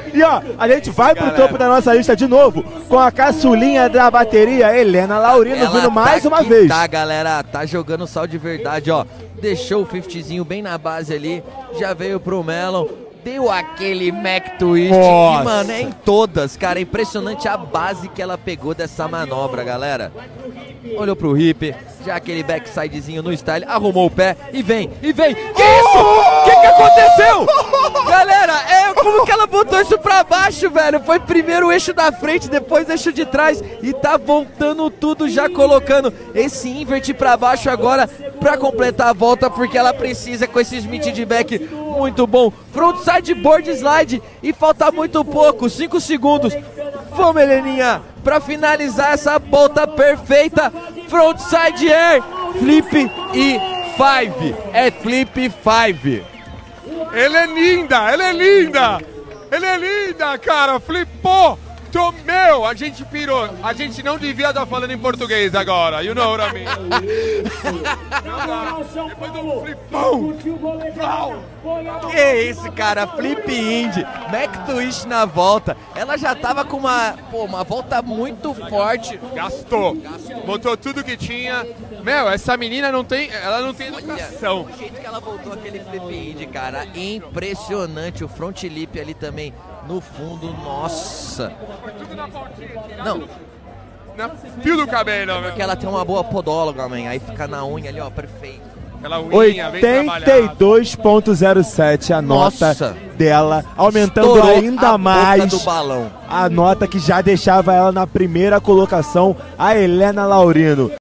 E ó, a gente vai pro topo da nossa lista de novo com a caçulinha da bateria, Helena Laurino, vindo mais uma vez. Tá, galera, tá jogando sal de verdade, ó. Deixou o 50zinho bem na base ali, já veio pro Melon, deu aquele Mac Twist. Nossa. E, mano, é em todas, cara. É impressionante a base que ela pegou dessa manobra, galera. Olhou pro hip, já aquele backsidezinho no style, arrumou o pé e vem, Que isso? O que aconteceu? Galera, como que ela botou isso pra baixo, velho? Foi primeiro o eixo da frente, depois o eixo de trás e tá voltando tudo, já colocando esse invert pra baixo agora pra completar a volta, porque ela precisa com esse Smith de back muito bom. Frontside board slide e falta muito pouco, 5 segundos. Vamos, Heleninha, pra finalizar essa volta perfeita. Frontside air, flip e 5. É flip 5. Ele é linda, cara, flipou. Meu, a gente pirou. A gente não devia estar falando em português agora, you know what I mean? Depois do flipão. Que isso, cara, flip indie, Mac Twist na volta. Ela já tava com uma volta muito forte. Gastou, botou tudo que tinha. Meu, essa menina não tem educação. O jeito que ela voltou aquele flip indie, cara, impressionante. O front lip ali também no fundo, nossa. Não. Na fio do cabelo, porque ela tem uma boa podóloga, man. Aí fica na unha ali, ó, perfeito. Aquela unha bem trabalhada. 82.07 a nota dela, aumentando Estourou ainda a mais boca do balão. a nota que já deixava ela na primeira colocação, a Helena Laurino.